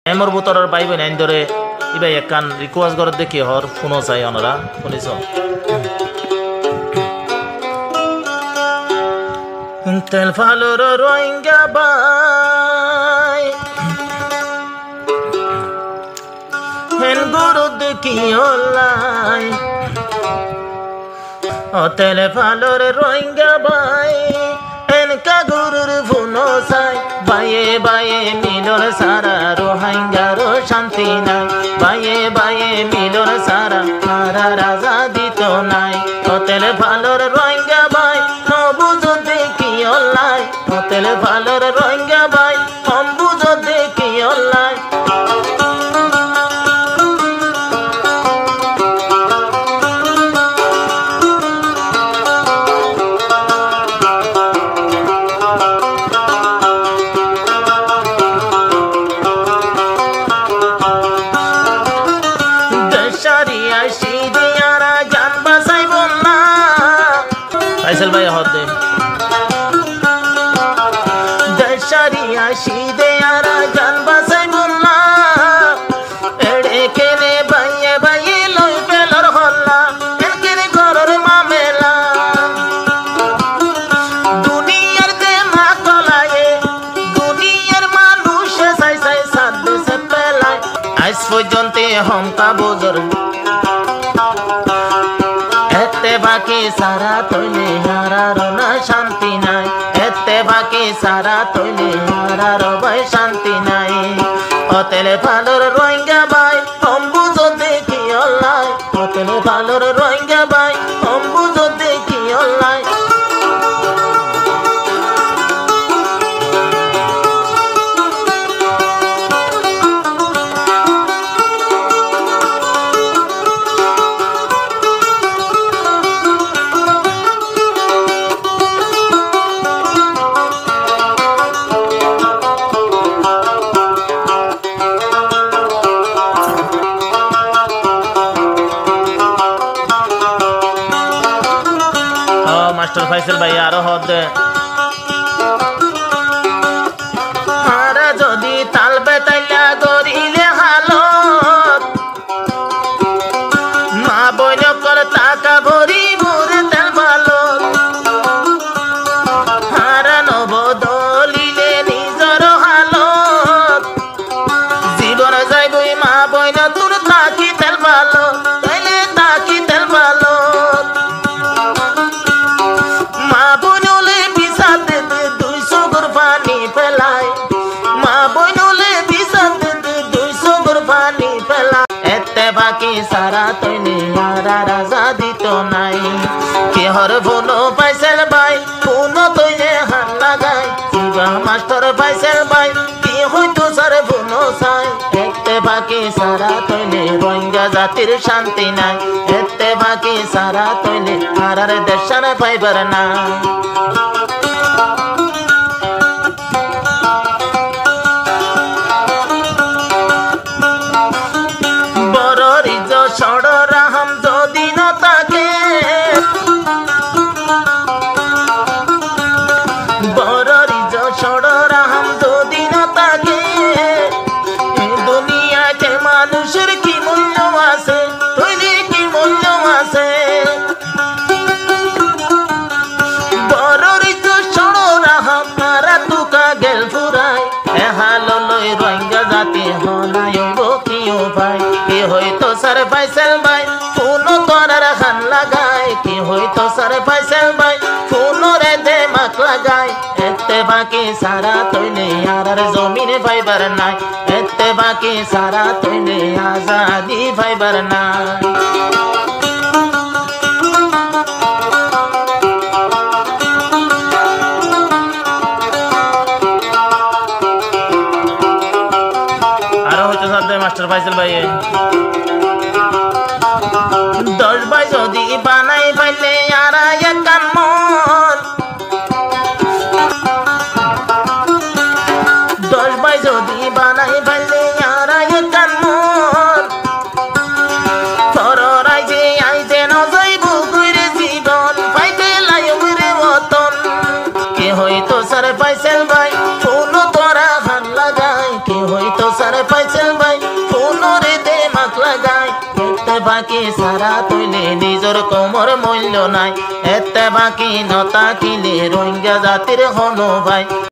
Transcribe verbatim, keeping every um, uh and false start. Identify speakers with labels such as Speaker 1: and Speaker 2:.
Speaker 1: এমর বুতরের বাইবে nine ধরে ইবাই একখান request করে দেখি হর ফোনও চাই ওনারা শুনিছ তেল ফালোর রোহিঙ্গা বাই হেন গুরু দেখি ওলাই ও তেল ফালোর রোহিঙ্গা বাই এনকা গুরুর ফোনো চাই বাইয়ে বাইয়ে মিলর সারা রোহিঙ্গার শান্তি নাই বাইয়ে বাইয়ে মিলর সারা সারা রাজা দিত নাই হোটেল ভালোর রোহিঙ্গা বাই নবুজ দেখি অল্লাই হোটেল ভালোর রোহিঙ্গা বাই অম্বুজ দেখি অল্লাই ফাইসাল ভাই হদ দে দশারিয়া শীদে আরা জান বাসাই বললা এড়ে কেনে বাইয়ে বাইয়ে লই পেলর হল্লা এনকের ঘরের মামেলা দুনিয়ার দে মা কলায়ে দুনিয়ার মানুষ সাই সাই সাদে সে পেলায় আজ পর্যন্ত হমকা বুজুর এতে বাকি সারা তৈলে হারার না শান্তি নাই এতে বাকি সারা তৈলে হারার ভাই শান্তি নাই হোটেলে ভালোর রোহিঙ্গা বাই অম্বুজ দেখি অল্লাই হোটেলে ভালোর রোহিঙ্গা বাই অম্বুজ দেখি অল্লাই মাস্টার ফাইসাল ভাই আরো হদ আরে যদি তাল বেতাইলা গরিলে হালত মা বইন কর টাকা ভরি ভরে তেল ভালো হারা নব দলিলে নিজর হালত জীবন যাইবই মা বইন তোর তাকি তেল ভালো তাইলে তাকি তেল ভালো বাকি সারা তৈলে হারা রাজা দিত নাই কেহর ভুনো পাইছেল ভাই কোনো তৈলে হাত লাগাই শিবা মাস্টার পাইছেল ভাই কি হইতো সার ভুনো চাই এতে বাকি সারা তৈলে রোহিঙ্গা জাতির শান্তি নাই এতে বাকি সারা তৈলে হারার দেশার পাইবার না সড়রাহাম যদি না থাকে বড়রিজ সড়রাহাম যদি না থাকে দুনিয়াতে মানুষের কি মূল্য আছে তৈরি কি মূল্য আছে বড়রিজ সড়রাহাম তারা তুকা গেল ফুরাই এহালো লই রোহিঙ্গা জাতি হনায়ব কিও ভাই কি হইতো সার ফাইসাল ভাই ফোনো করার হান লাগাই কি হইতো সার ফাইসাল ভাই ফোনো রে দে মাক লাগাই এতে বাকি সারা তৈলে আর জমিনে ফাইবার নাই এতে বাকি সারা তৈলে আজাদি ফাইবার নাই আরো হইতো সাথে মাস্টার ফাইসাল ভাই দশ ভাই যদি বানাই পাইলে আর একান মন দশ ভাই যদি বানাই পাইলে আর একান মন থরাই যে আইতে নজইব কইরে জীবন পাইতে লাইব রে মতন কে হইতো সার পাইছেল ভাই ফোন তোরা ভান লাগাই কে হইতো সার পাইছেল লাগায় এতে বাকি সারা তৈলে নিজর কোমর মূল্য নাই এতে বাকি নতা কিলে রোহিঙ্গা জাতির হনো ভাই